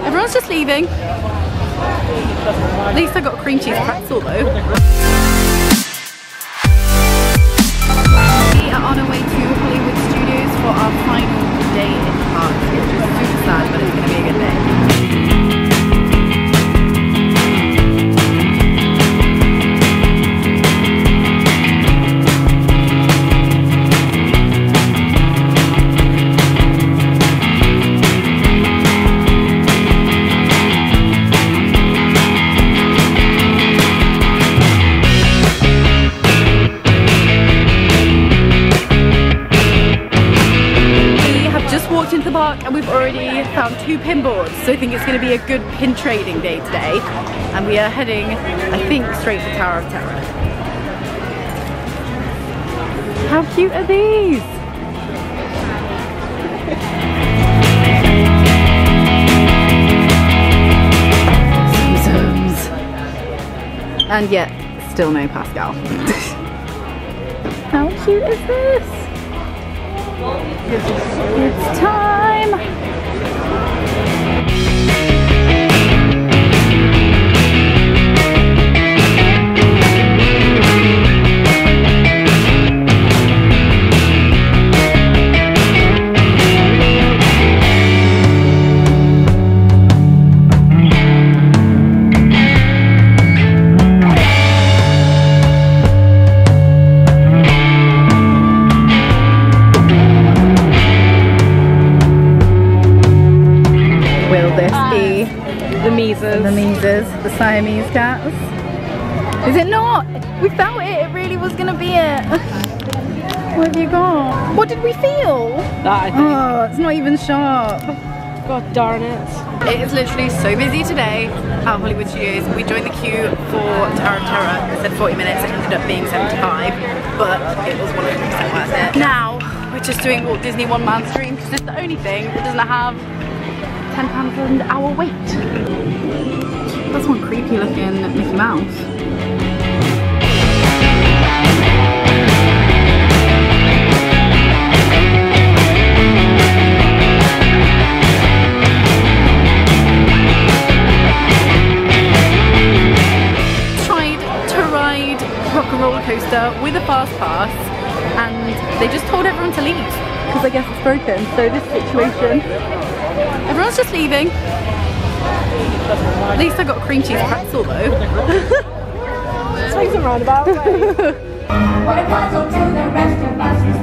Everyone's just leaving. At least I got a cream cheese pretzel though. We are on our way to Hollywood Studios for our final day in parks, which is super sad, but it's going to be a good day. Into the park and we've already found 2 pin boards, so I think it's going to be a good pin trading day today, and we are heading, I think, straight to Tower of Terror. How cute are these? And yet still no Pascal. How cute is this? It's time! The Mises, the Siamese cats. Is it not? We felt it, it really was gonna be it. What have you got? What did we feel? That, I think. Oh, it's not even sharp. God darn it. It is literally so busy today at Hollywood Studios. We joined the queue for Tower of Terror. It said 40 minutes, it ended up being 75, but it was 100% worth it. Now, we're just doing Walt Disney One Man Stream because it's the only thing that doesn't have £10 an hour wait. That's one creepy looking Mickey Mouse. Tried to ride Rock and Roller Coaster with a fast pass and they just told everyone to leave because I guess it's broken. So this situation, everyone's just leaving. At least I got a cream cheese pretzel though. Swings a roundabout way. What a puzzle to the rest of us is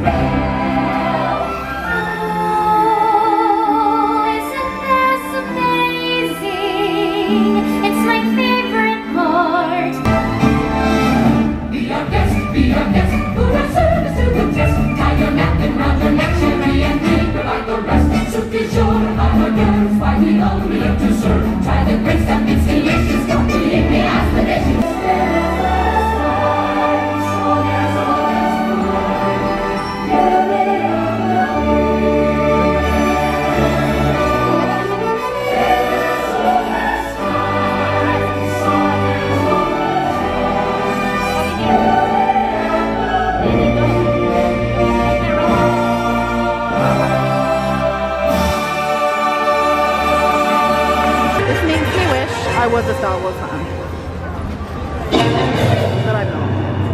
oh, isn't this amazing? It's my favorite part. Be our guest, who has service to the test. Tie your napkin round your neck, Sherry, and drink like the rest. Soup is sure, our girls, why we only live to serve. Try the great stuff, it's delicious. Don't believe me, ask the dishes. I was a Star Wars fan, but I'm not.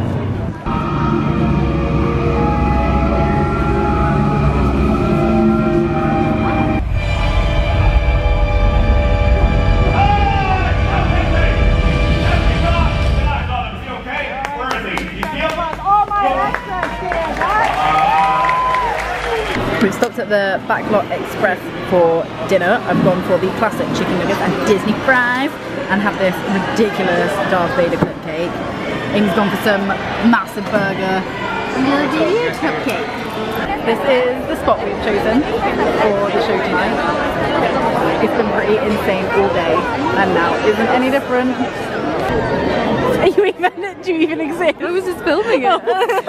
We've stopped at the Backlot Express for dinner. I've gone for the classic chicken nuggets and Disney fries and have this ridiculous Darth Vader clip cake. Amy's gone for some massive burger and the DEC cupcake. This is the spot we've chosen for the show tonight. It's been pretty insane all day and now isn't any different. Are you even, do you even exist? I was just filming it.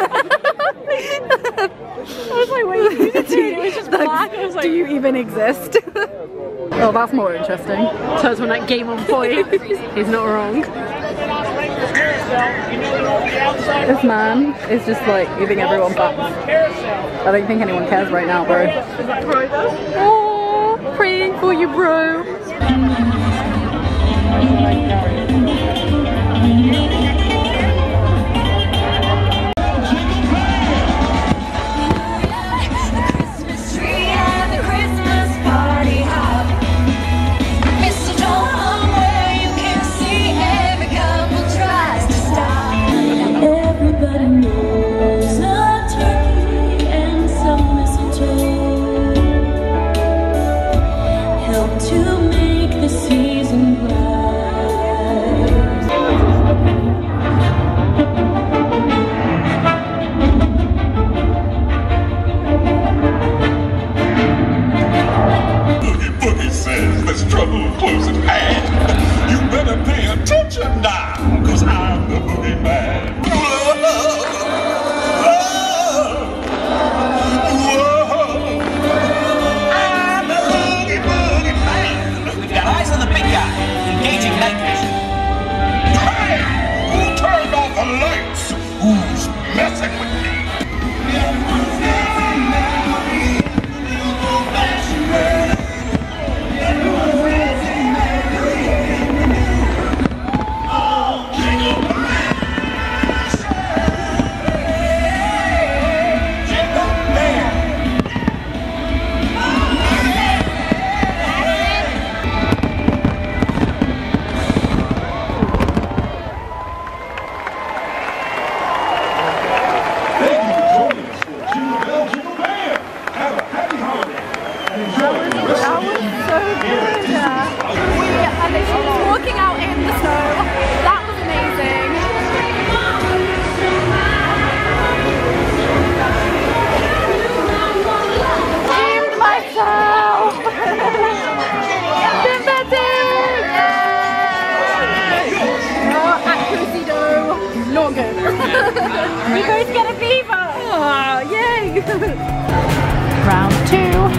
I was like, wait, you did it was just black. I was like, do you even exist? Oh, that's more interesting. Turns when that game on point. He's not wrong. This man is just like giving everyone facts. I don't think anyone cares right now, bro. Oh, praying for you, bro. Close at hand. You better pay attention now, cause I'm the boogeyman. Whoa, whoa, I'm the boogeyman. We've got eyes on the big guy, engaging night vision. Hey, who turned off the lights? Who's messing with me? Thank you for joining us for Jingle Bell Jingle Bam. Have a happy holiday and enjoy the rest That of was the so good. We are literally walking out in the snow. That was amazing. Redeemed myself. Synthetic. Oh, accuracy though. Not good. We both get a beaver. Oh, yay. Round 2.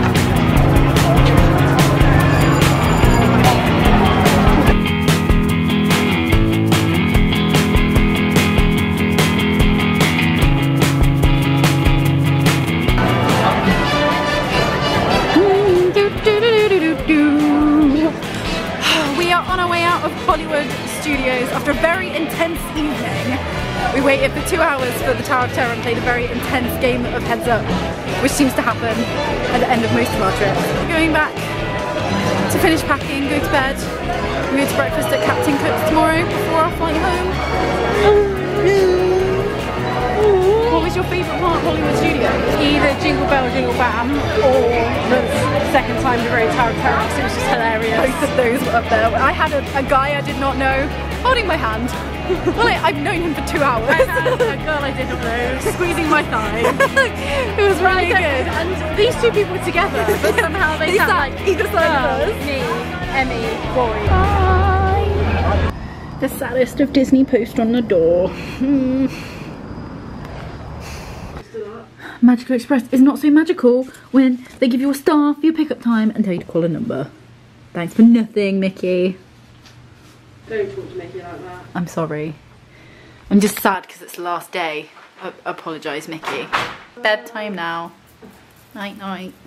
We are on our way out of Hollywood Studios after a very intense evening. We waited for 2 hours for the Tower of Terror and played a very intense game of Heads Up, which seems to happen at the end of most of our trips. We're going back to finish packing, go to bed, we go to breakfast at Captain Cook's tomorrow before our flight home. What was your favourite part of Hollywood Studios? Either Jingle Bell Jingle Bam or the second time the Great Tower of Terror, because it was just hilarious. Both of those were up there. I had a guy I did not know holding my hand. Well, I've known him for 2 hours. I had a girl I did not know squeezing my thigh. It was really good. And these two people were together, but somehow they sat like either side of us. me, Emmy, Rory. The saddest of Disney post on the door. Magical Express is not so magical when they give you a star for your pickup time and tell you to call a number. Thanks for nothing, Mickey. Don't talk to Mickey like that. I'm sorry. I'm just sad because it's the last day. I apologise, Mickey. Bedtime now. Night night.